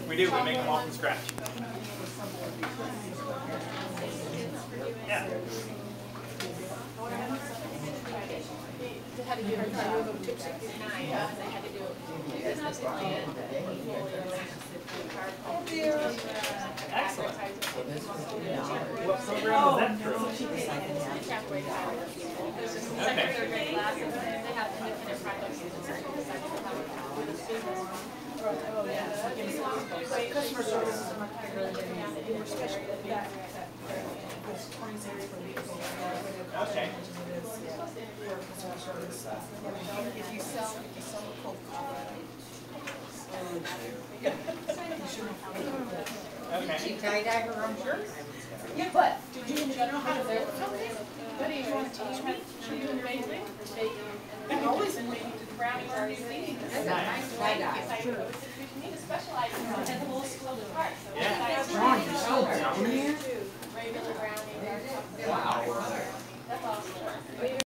We do. We make them all from scratch. Yeah. Had to do it. Had to do it. Excellent. What program was that through? Okay. They have independent projects. Customer service is much bigger than especially Okay. if you sell a Coke. Okay. She tie-dye her own shirt? Yeah, but did you know how to do it? What do you want to teach me? She do amazing. I'm always looking to Brownies are easy. That's a nice tie-dye.